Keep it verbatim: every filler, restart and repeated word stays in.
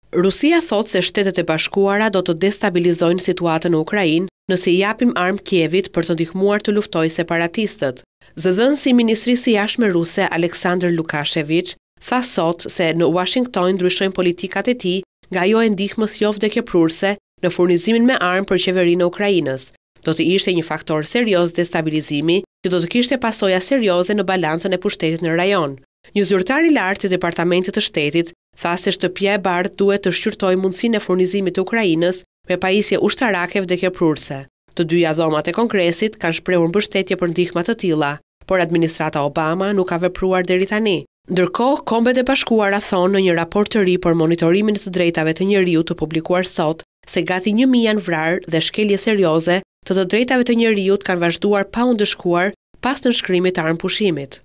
Rusia thot se Shtetet e Bashkuara do të destabilizojnë situatën në Ukrainë nëse i japim armë Kievit për të ndihmuar të luftojë separatistët. Zëdhënësi i Ministrisë së Jashtme ruse Aleksandr Lukashevich tha sot se në Washington ndryshojnë politikat e tij nga ajo e ndihmës jo vdekjeprurse në furnizimin me armë për qeverinë e Ukrainës. Do të ishte një faktor serioz destabilizimi që do të kishte pasoja serioze në balancën e pushtetit në rajon. Një zyrtar i lartë i Departamentit të Shtetit tha se Shtëpia e Bardhë duhet të shqyrtojë mundësinë e furnizimit të Ukrainës me pajisje ushtarake vdekjeprurse. Të dyja dhomat e Kongresit kanë shprehur mbështetje për ndihma të tilla, por administrata Obama nuk ka vepruar deri tani. Ndërkohë, Kombet e Bashkuara thonë në një raport të ri për monitorimin e të drejtave të njeriut të publikuar sot se gati një mijë janë vrarë dhe shkelje serioze të të drejtave të njeriut kanë vazhduar pa u ndëshkuar pas nënshkrimit të armëpushimit.